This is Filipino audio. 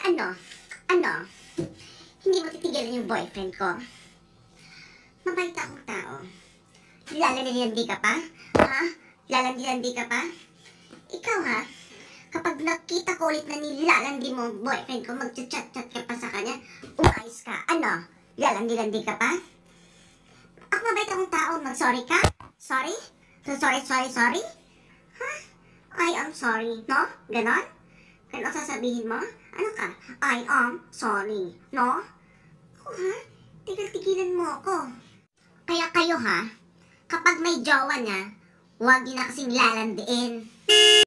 Ano? Ano? Hindi mo titigilan yung boyfriend ko? Mabait akong tao. Lalandi ka pa? Ha? Lalandi ka pa? Ikaw ha? Kapag nakita ko ulit na nilalandi mo boyfriend ko, mag-chat-chat ka pa sa kanya, umayos ka. Ano? Lalandi ka pa? Ako mabait akong tao, mag-sorry ka? Sorry? So, sorry? Ha? I am sorry, no? Ganon? Ganon sasabihin mo? Ano ka? I am sorry, no? Oh, ha? Tigil-tigilan mo ako. Kaya kayo ha, kapag may jowa na, huwag niyo na kasing lalandiin.